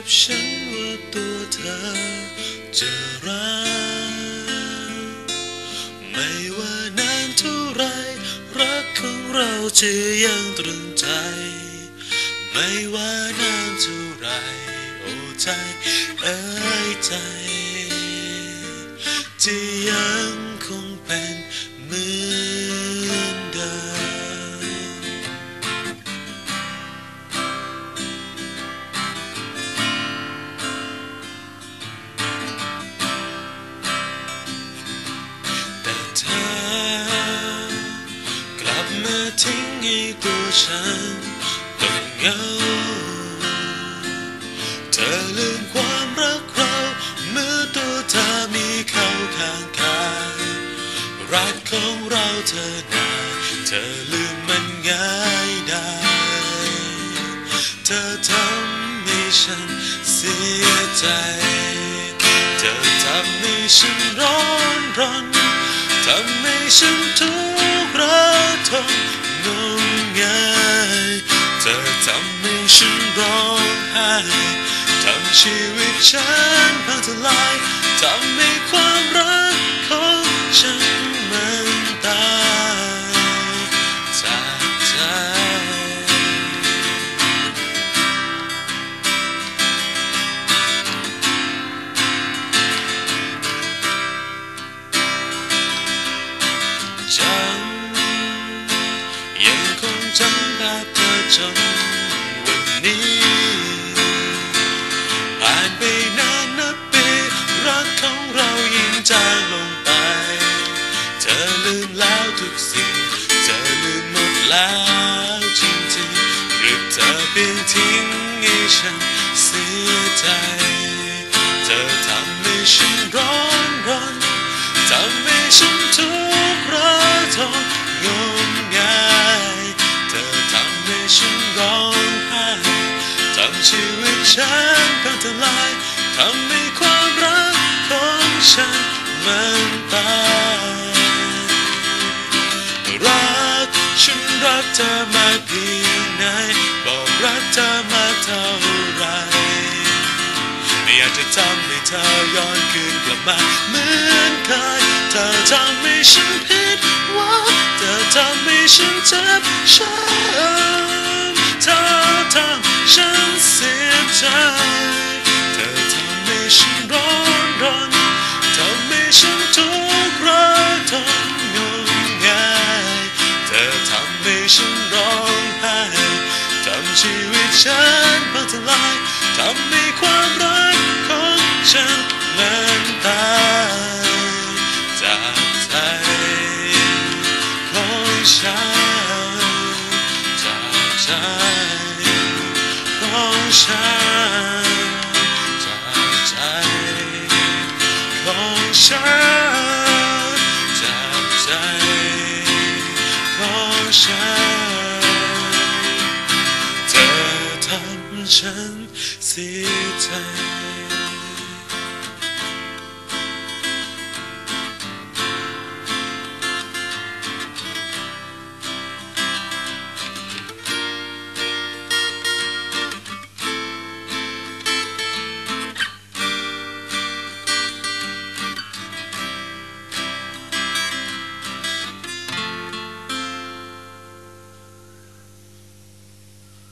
กับฉันว่าตัวเธอจะรักไม่ว่านานเท่าไรรักของเราจะยังตรึงใจไม่ว่านานเท่าไรโอ้ใจเอ้ยใจจะยังคงเป็นเหมือนเดิมแต่เธอกลับมาทิ้งให้ตัวฉันต้องเหงาเธอลืมความรักเราเมื่อตัวเธอมีเขาข้างกายรักของเราเธอนาเธอลืมมันง่ายได้เธอทำให้ฉันเสียใจเธอทำให้ฉันร้อนรนทำให้ฉันทุกข์ระทมงมงายเธอทำให้ฉันร้องไห้ทำชีวิตฉันพังทลายทำให้ความรักของฉันมันตายจากใจยังคงจำภาพเธอจนวันนี้ผ่านไปนานนับปีรักของเรายิ่งจางลงไปเธอลืมแล้วทุกสิ่งเธอลืมหมดแล้วจริงๆหรือเธอเพียงทิ้งให้ฉันเสียใจเธอทำให้ฉันร้อนรนทำให้ฉันทุกข์ระทมงมงายเธอทำให้ฉันร้องไห้ทำชีวิตฉันพังทลายทำให้ความรักของฉันมันตายรักฉันรักเธอมากเพียงไหนบอกรักเธอมากเท่าไรไม่อยากจะทำให้เธอย้อนคืนกลับมาเหมือนเคยเธอทำให้ฉันผิดหวังเธอทำให้ฉันเจ็บช้ำเธอทำฉันเสียใจเธอทำให้ฉันร้อนรนทำให้ฉันทุกข์ระทมงมงายเธอทำให้ฉันร้องไห้ทำชีวิตฉันพังทลายทำให้ความรักของฉันมันตายจากใจของฉันจากใจของฉันจากใจของฉันจากใจของฉันเธอทำฉันเสียใจ